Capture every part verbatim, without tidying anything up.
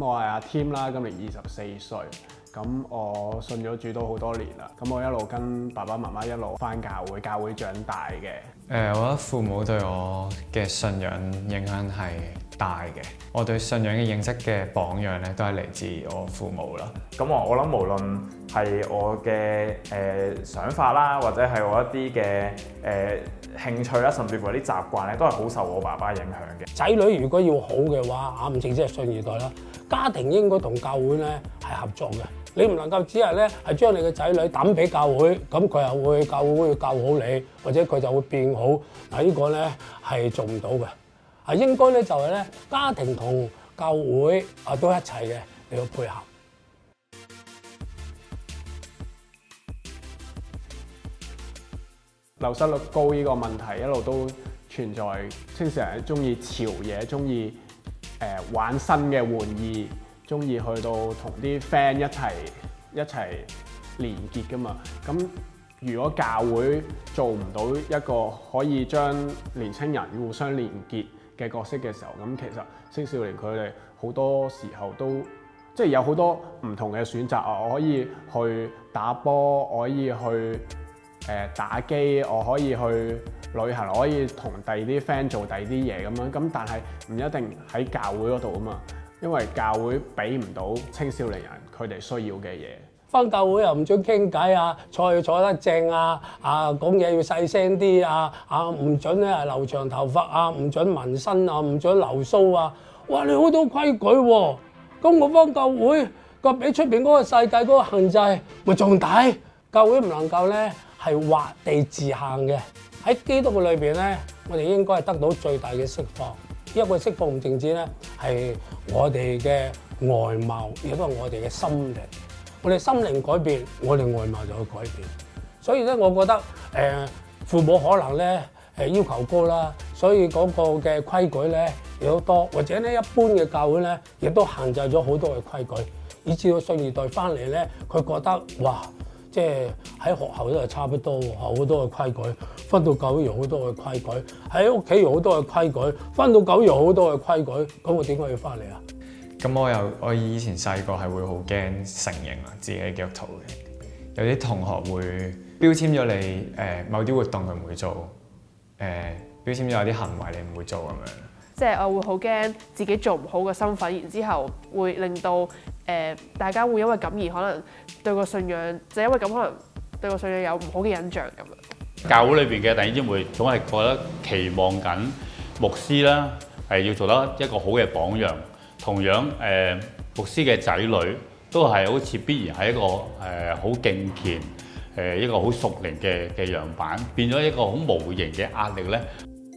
我係阿 Tim 啦，今年二十四歲。咁我信咗主都好多年啦。咁我一路跟爸爸媽媽一路返教會，教會長大嘅。誒、 呃，我覺得父母對我嘅信仰影響係大嘅。我對信仰嘅認識嘅榜樣咧，都係嚟自我父母啦。 咁我我諗無論係我嘅誒、呃、想法啦，或者係我一啲嘅誒興趣啦，甚至乎啲習慣咧，都係好受我爸爸影響嘅。 仔女如果要好嘅話，啊唔淨止係信二代啦，家庭應該同教會咧係合作嘅。你唔能夠只係咧係將你嘅仔女抌俾教會，咁佢又會教會會教好你，或者佢就會變好。嗱，呢個咧係做唔到嘅。啊，應該咧就係咧家庭同教會啊都一齊嘅嚟到配合。 流失率高呢個問題一路都存在，青少年中意潮嘢，中意誒玩新嘅玩意。中意去到同啲 friend 一齊一齊連結㗎嘛。咁如果教會做唔到一個可以將年青人互相連結嘅角色嘅時候，咁其實青少年佢哋好多時候都即係有好多唔同嘅選擇啊！我可以去打波，我可以去誒、呃、打機，我可以去旅行，我可以同第二啲 friend 做第二啲嘢咁樣。咁但係唔一定喺教會嗰度啊嘛。因為教會俾唔到青少年人佢哋需要嘅嘢， 返教會又唔准傾偈啊，坐要坐得正啊，啊講嘢要細聲啲啊，啊唔准咧留長頭髮啊，唔准紋身啊，唔准留鬚啊，哇！你好多規矩喎、啊，咁我返教會個比出邊嗰個世界嗰個限制咪仲大？教會唔能夠咧係劃地自限嘅，喺基督嘅裏邊咧，我哋應該係得到最大嘅釋放。一個釋放唔淨止咧，係我哋嘅外貌，亦都係我哋嘅心靈。我哋心靈改變，我哋外貌就會改變。所以咧，我覺得誒、呃、父母可能咧誒要求高啦，所以嗰個嘅規矩咧亦都多，或者咧一般嘅教會咧亦都限制咗好多嘅規矩，以至到信二代翻嚟咧，佢覺得哇！即係喺學校都係差不多喎，好多嘅規矩，返到教會又好多嘅規矩，喺屋企又好多嘅規矩，返到教會又好多嘅規矩，咁我點解要翻嚟啊？ 咁我又我以前細個係會好驚承認啊自己係基督徒嘅，有啲同學會標籤咗你誒、呃、某啲活動佢唔會做，誒、呃、標籤咗有啲行為你唔會做咁樣。 即係我會好驚自己做唔好嘅身份，然之後會令到誒、呃、大家會因為咁而可能對個信仰，就因為咁可能對個信仰有唔好嘅印象咁樣。 教會裏邊嘅弟兄姊妹總係覺得期望緊牧師啦，係要做得一個好嘅榜樣。同樣誒、呃、牧師嘅仔女都係好似必然係一個誒好、呃、敬虔誒、呃、一個好屬靈嘅嘅樣板，變咗一個好無形嘅壓力咧。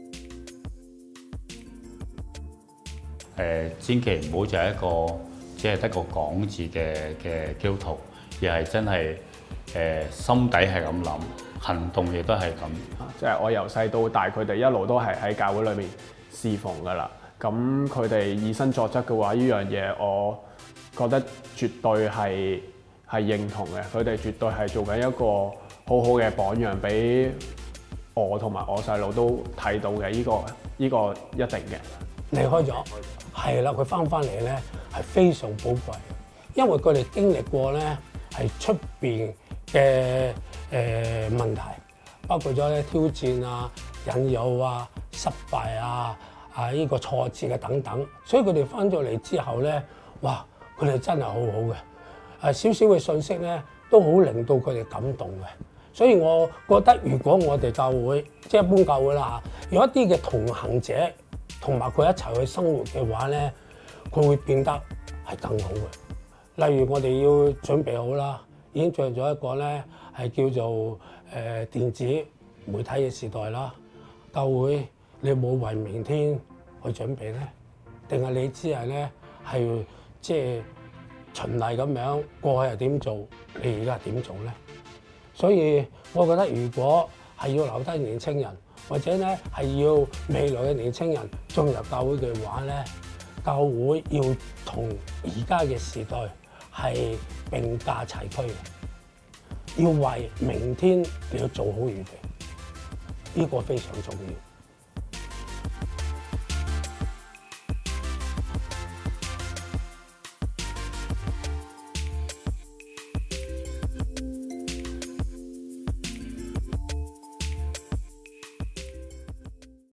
誒、呃，千祈唔好就係一個只係得個講字嘅嘅基督徒，而係真係誒、呃、心底係咁諗，行動亦都係咁。 即係我由細到大，佢哋一路都係喺教會裏面侍奉㗎啦。咁佢哋以身作則嘅話，呢樣嘢我覺得絕對係係認同嘅。佢哋絕對係做緊一個好好嘅榜樣，俾我同埋我細路都睇到嘅。呢、呢個呢、呢個一定嘅。 離開咗，係啦，佢翻翻嚟咧係非常寶貴，因為佢哋經歷過咧係出邊嘅誒問題，包括咗咧挑戰啊、引誘啊、失敗啊、啊呢個挫折嘅等等，所以佢哋翻咗嚟之後咧，哇！佢哋真係好好嘅，誒少少嘅信息咧都好令到佢哋感動嘅，所以我覺得如果我哋教會即係一般教會啦嚇，有一啲嘅同行者。同埋佢一齊去生活嘅話咧，佢會變得係更好嘅。例如我哋要準備好啦，已經進入咗一個咧係叫做誒、呃、電子媒體嘅時代啦。教會你冇為明天去準備咧，定係你只係咧係即係循例咁樣過去係點做，你而家係點做咧？所以我覺得如果係要留低年青人。或者咧係要未來嘅年青人進入教會嘅話咧，教會要同而家嘅時代係並駕齊驅嘅，要為明天你要做好預備，呢個非常重要。